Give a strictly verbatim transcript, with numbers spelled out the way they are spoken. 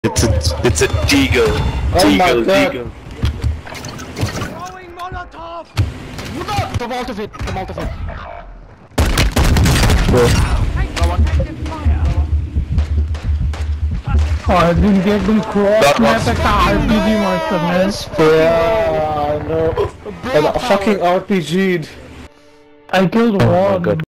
It's a, it's a Deagle. Oh Deagle, my God. Deagle. Throwing Molotov! Come out of it, come out of it. Oh, I didn't get them cross That map was- at the R P G master, man. Yeah, I know. And a fucking R P G'd. I killed Oh my one. God.